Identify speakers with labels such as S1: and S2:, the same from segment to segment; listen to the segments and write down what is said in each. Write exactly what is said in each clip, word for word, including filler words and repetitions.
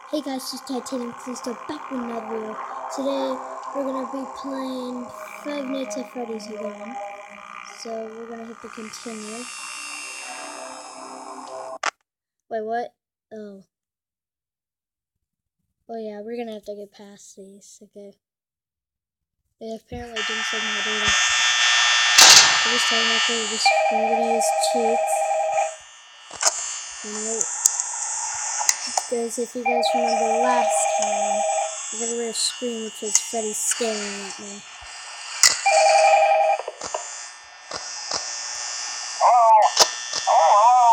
S1: Hey guys, it's Titanium Crystal back with another video. Today we're gonna be playing Five Nights at Freddy's again. So we're gonna hit the continue. Wait, what? Oh. Oh yeah, we're gonna have to get past these. Okay. They apparently didn't send my data. So this time I think this I'm gonna use cheats. Alright. Guys, if you guys remember last time, I got a real scream which was Freddy staring at me.
S2: Hello? Hello, hello?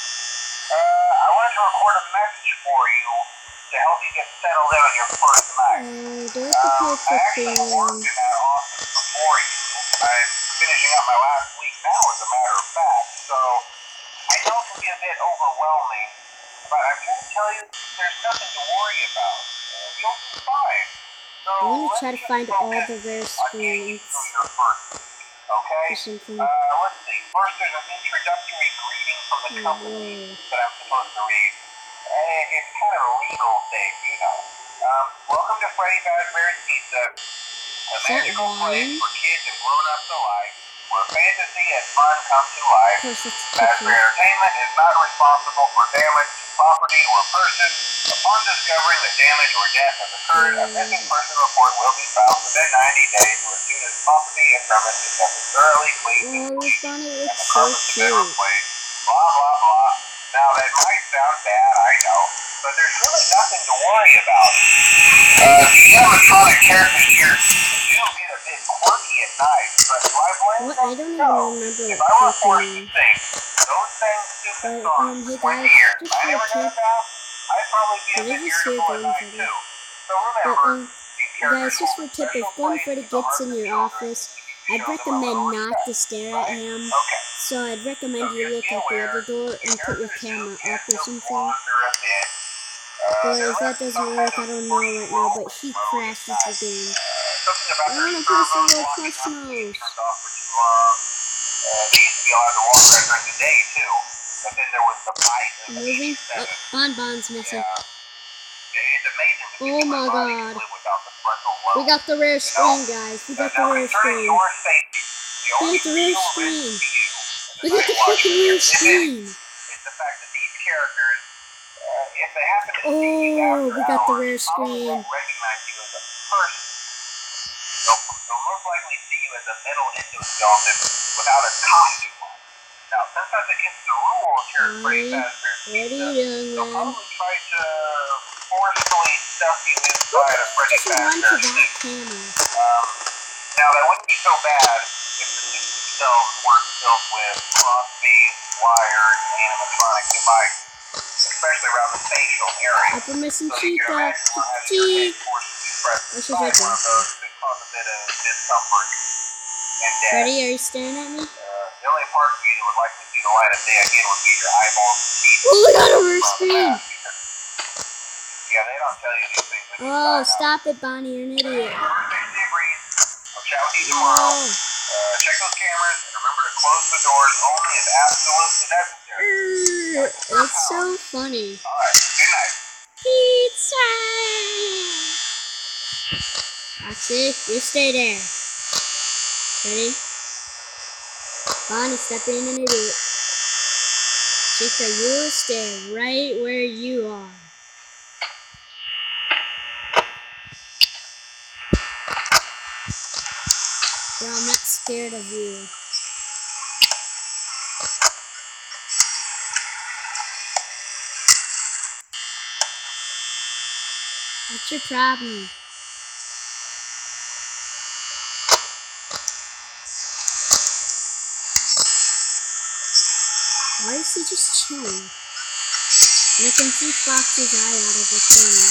S2: Uh, I wanted to record a message for you to help you get settled in on your first night.
S1: Oh, do I have to pay
S2: Um, I actually worked in that office before you. I'm finishing up my last week now, as a matter of fact, so I know it can be a bit overwhelming, but I'm here to tell you there's nothing to worry about. Uh, you'll be fine. So
S1: I'm gonna
S2: let's
S1: try to
S2: just
S1: find all
S2: focus
S1: the rare
S2: on getting you
S1: screens
S2: through your first week, okay?
S1: or something.
S2: Uh, let's see. First, there's an introductory greeting from the company
S1: Whoa.
S2: that I'm supposed to read. Uh, it's kind of a legal thing, you know. Um, welcome to Freddy Fazbear's Pizza, a magical place for kids and grown-ups alike, where fantasy and fun come to life. Fazbear Entertainment is not responsible for damage to property or person. Upon discovering that damage or death has occurred, a missing person report will be filed within ninety days, or as soon as property and premises have been thoroughly cleaned and
S1: Oh,
S2: and the
S1: so
S2: carpets have been
S1: cute.
S2: replaced. Blah, blah, blah. Now, that might sound bad, I know, but there's really nothing to worry about. Uh, the animatronic characters here do get a bit quirky at night, but do I blame
S1: What?
S2: them?
S1: I don't
S2: No.
S1: even remember
S2: If
S1: what
S2: I were
S1: person
S2: forced to
S1: is.
S2: sing those same stupid
S1: But,
S2: songs
S1: um, hey
S2: for twenty
S1: guys,
S2: years,
S1: just
S2: I
S1: for a
S2: never got
S1: tip.
S2: out, I'd probably be a
S1: Did I
S2: bit
S1: just hear
S2: irritable at
S1: Golden
S2: night,
S1: Freddy?
S2: too. So
S1: But,
S2: remember,
S1: um,
S2: these
S1: guys,
S2: characters
S1: just for
S2: hold
S1: a tip, if
S2: special
S1: Golden
S2: place
S1: Freddy
S2: in the
S1: gets
S2: hearts
S1: in
S2: of
S1: your
S2: children.
S1: office,
S2: You
S1: I'd
S2: show them a
S1: recommend
S2: little
S1: not
S2: respect,
S1: to stare
S2: right?
S1: at him.
S2: Okay.
S1: So I'd recommend
S2: So
S1: you
S2: just
S1: look
S2: be
S1: at the
S2: aware,
S1: other door and put
S2: characters
S1: your
S2: that
S1: camera
S2: do
S1: up
S2: tend
S1: or
S2: to
S1: something.
S2: wander a bit. Uh,
S1: But
S2: they're
S1: if that
S2: left in
S1: doesn't
S2: some
S1: work,
S2: kind
S1: I
S2: of
S1: don't know
S2: free
S1: right now, but
S2: roam
S1: he
S2: mode
S1: crashes
S2: at
S1: the
S2: night.
S1: game.
S2: Uh, something about
S1: I
S2: their
S1: want to play some
S2: servos
S1: World
S2: locking up and being
S1: Questionals.
S2: turned off for too long. Uh, they used to be allowed to walk around during the day, too. But then there was the bite of
S1: Moving? Oh,
S2: eighty-seven.
S1: Bonbon's missing.
S2: Yeah. It's amazing the
S1: Oh my
S2: human body can
S1: god.
S2: live without the frontal lobe.
S1: We got the rare
S2: You know?
S1: screen, guys. We got
S2: Uh,
S1: the
S2: now,
S1: rare
S2: concerning
S1: screen.
S2: your safety, the
S1: We
S2: only
S1: got the rare
S2: real risk
S1: screen.
S2: to you as a
S1: We got
S2: night
S1: the
S2: watchman
S1: fucking
S2: here,
S1: rare
S2: if any,
S1: screen.
S2: is the fact that these characters, uh, if they happen to see you
S1: Oh,
S2: after
S1: we got the
S2: hours,
S1: rare
S2: probably
S1: screen.
S2: won't recognize you as a person. They'll, they'll most likely see you as a metal endoskeleton without a costume on. Now, since that's against the rules here at Freddy
S1: Hi.
S2: Fazbear's
S1: What are
S2: Pizza,
S1: you doing,
S2: they'll
S1: man?
S2: probably try to forcefully stuff you inside a Freddy
S1: Just run to
S2: Fazbear
S1: that
S2: suit.
S1: camera.
S2: Um, now, that wouldn't be so bad if the suits themselves weren't filled with cross-beam, wired, animatronic devices, especially around the facial area.
S1: Up we're missing
S2: So you can
S1: Chica.
S2: imagine how having your head
S1: Cheek.
S2: forcibly pressed
S1: Oh, she's
S2: inside
S1: right
S2: one of
S1: there.
S2: those could cause a bit of discomfort and death.
S1: Freddy, are you staring at me?
S2: Uh, the only part of you that would likely see the light of day again would be your eyeballs and teeth.
S1: Oh, we got a rare
S2: from the
S1: screen.
S2: mask, because, yeah, they don't tell you these things when you
S1: Oh,
S2: sign up.
S1: stop it, Bonnie. You're an idiot.
S2: Birthday, Stay Breeze. I'll chat with you tomorrow.
S1: Oh.
S2: Uh, check those cameras and remember to close the doors only if absolutely necessary.
S1: Urgh, it's so funny.
S2: Alright, good night.
S1: Pizza! Roxy, you stay there. Ready? Bonnie, stop being an idiot. Chica, you stay right where you are. Bro, I'm not scared of you. What's your problem? Why is he just chilling? And I can see Fox's eye out of the corner.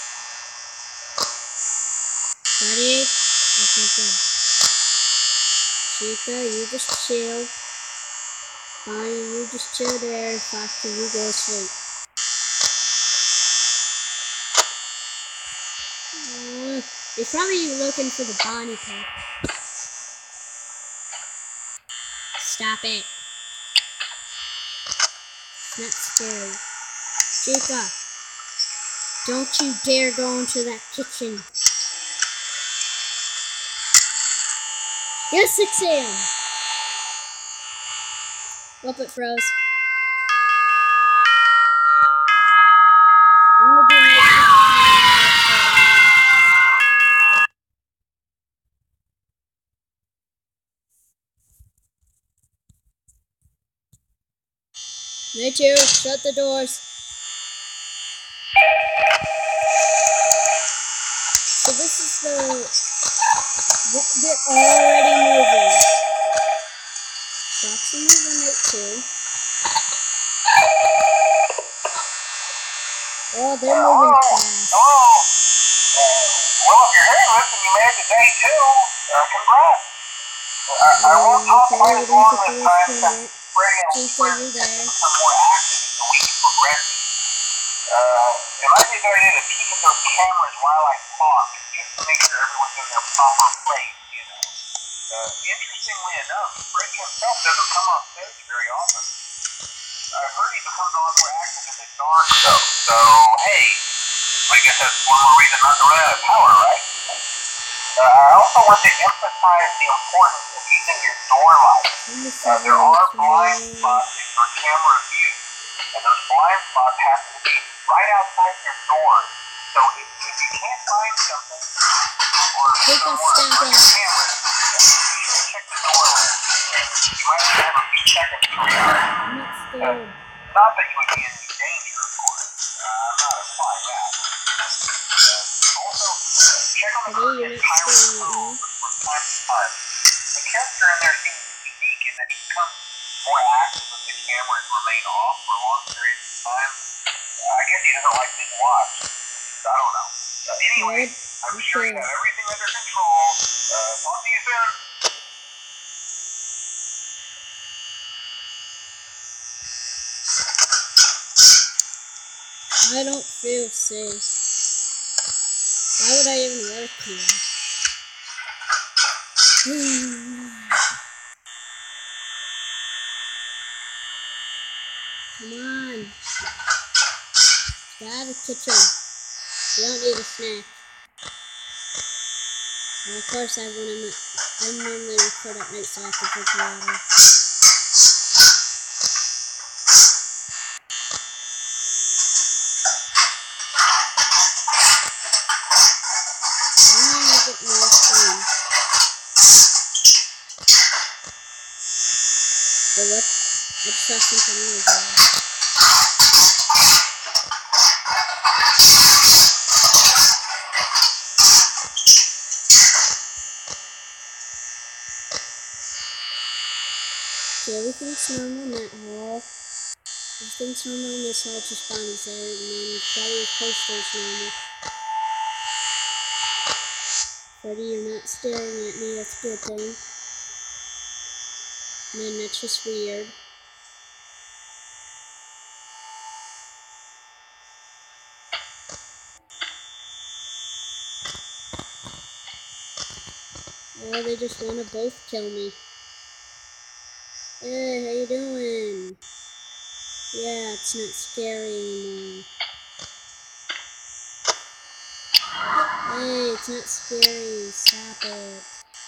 S1: Ready? Okay, good. Chica, you just chill. Bonnie, you just chill there. Foxy, you go to sleep. Uh, he's probably looking for the Bonnie pack. Stop it. It's not scary. Chica. Don't you dare go into that kitchen. Yes, six A M Whoop, it froze. I'm gonna be Me too. Shut the doors. So this is the... They're already moving. Foxy moving it too. Oh, they're
S2: Uh,
S1: moving
S2: hello?
S1: fast.
S2: Hello? Uh, well, if you're hearing this and you made it to day two, uh, congrats. Uh, I, I won't talk
S1: Okay,
S2: quite
S1: we're
S2: as
S1: gonna
S2: long
S1: get
S2: this
S1: the
S2: time
S1: rest
S2: since
S1: of it.
S2: Freddy and
S1: Chief,
S2: Fred
S1: are you
S2: have
S1: there?
S2: become more active as the week progresses. Uh, it might be a good idea to peek at those cameras while I talk, just to make sure everyone's in their proper place, you know. Uh, interestingly enough, Freddy himself doesn't come on stage very often. I've heard he becomes a lot more active in the dark, though, so hey, I guess that's one more reason not to run out of power, right? Uh, I also want to emphasize the importance of using your door lights. Uh, there are blind spots in your camera view, and those blind spots happen to be right outside your door. So if, if you can't find something or somewhere on your camera, uh, be sure to check the door lamp. You might only have a few seconds to react. Uh, not that you would be in any danger, of course. Uh, I'm not implying that. Uh, also, uh, check on the curtain and pilot code from time to time. The character in there seems unique in that he becomes more active if the cameras remain off for long periods of time. Uh, I guess he doesn't like being watched. I don't know. Uh, anyway, I'm sure you have everything under control. Uh, talk to you soon.
S1: I don't feel safe. Why would I even work here? Come on. Get out of the kitchen. You don't need a snack. Well, of course I wouldn't. I normally record at night so I can drink water. But what? Let's try something new again. Okay, everything's normal in that hall. Everything's normal in this hall, just Bonnie's there, and then Freddy's poster's normal. Freddy, you're not staring at me, that's a good thing. And then that's just weird. Oh, they just want to both kill me. Hey, how you doing? Yeah, it's not scary anymore. Hey, it's not scary. Stop it.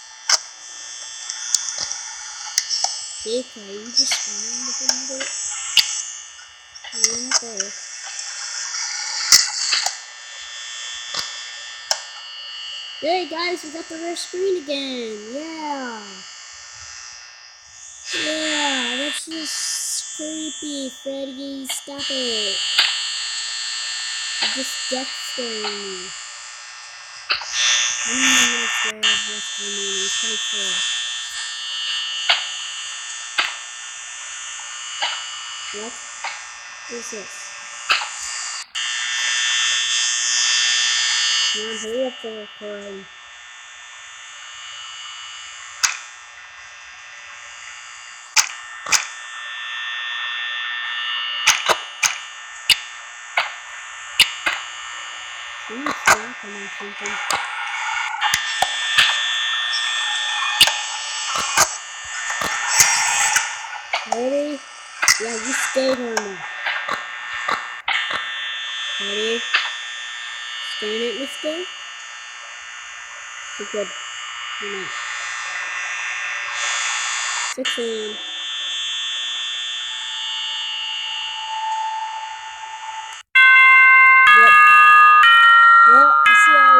S1: Dick, are you just fine about it? I'm not there. Hey guys, we got the rare screen again. Yeah. Yeah, that's just creepy, Freddy. Stop it. You're just death staring me. How many minutes do I have left remaining? twenty-four. What? What is this? Come on, hurry up for recording. Someone's laughing or something. Ready? Yeah, you stay normal. Ready? Staring at me still? Okay, good. You're not. six a m Yep. Well, I'll see y'all